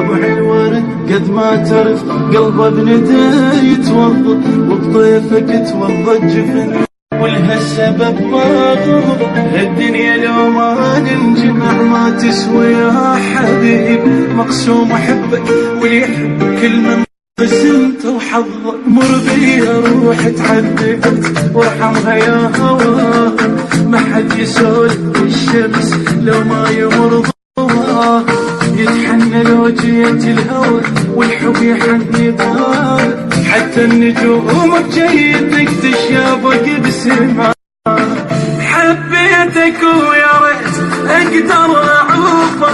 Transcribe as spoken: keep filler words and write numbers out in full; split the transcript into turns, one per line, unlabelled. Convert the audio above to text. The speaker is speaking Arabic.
طبع الورد قد ما تعرف قلبه بندى يتوضى، وبطيفك توضى الجفن ولها السبب باغض. الدنيا لو ما ننجمع ما تسوي يا حبيب، مقسوم احبك واللي يحب كل من قسمته وحظه. مر بيا روح تعذبت وارحمها يا هواه، ما حد يسولف بالشمس لو ما يمر ضواه. يتحنى لو جيت الهوى والحب يحني ضواه، حتى النجوم بجيتك تشابك بسمعة. حبيتك ويا ريت اقدر اعوفك